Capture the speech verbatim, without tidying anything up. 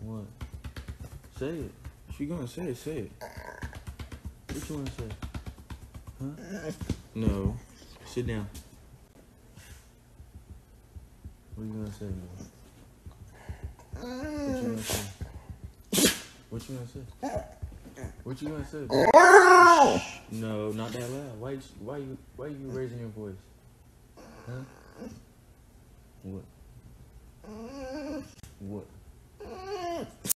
What? Say it. If you gonna say it, say it. What you wanna say? Huh? No. Sit down. What you gonna say, man? What you gonna say? What you gonna say? What you gonna say? No, not that loud. Why you, why you, why you raising your voice? Huh? What? What?